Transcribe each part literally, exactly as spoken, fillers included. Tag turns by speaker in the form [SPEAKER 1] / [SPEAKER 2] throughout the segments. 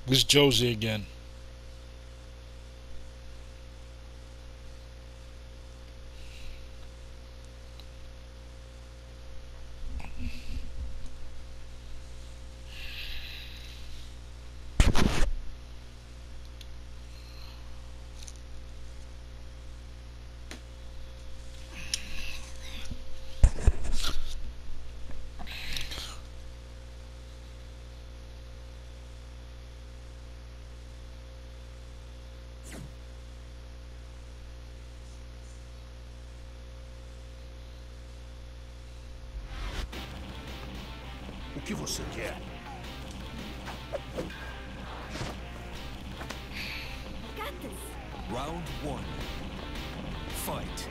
[SPEAKER 1] This Josie again.
[SPEAKER 2] O que você quer?
[SPEAKER 3] Round one. Fight.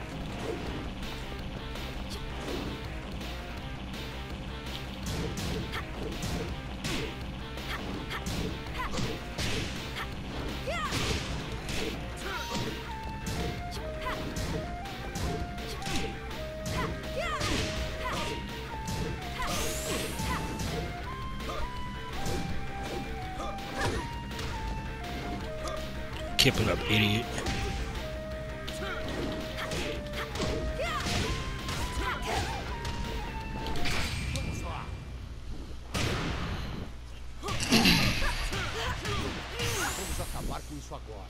[SPEAKER 1] Keep it up, idiot.
[SPEAKER 2] Vamos acabar com isso agora.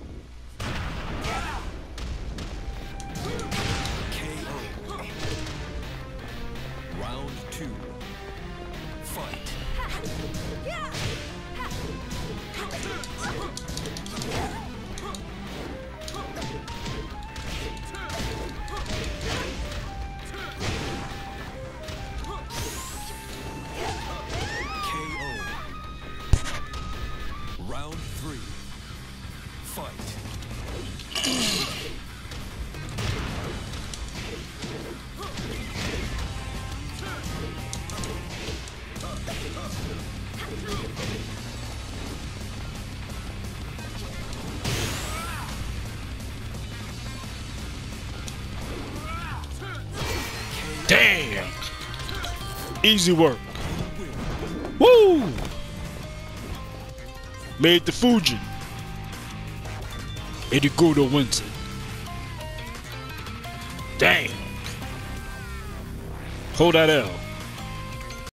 [SPEAKER 3] K O. Round two. Fight. K O. Round three. Fight.
[SPEAKER 1] Damn! Easy work. Woo! Made the Fujin. Edigudo wins it. Damn. Hold that L.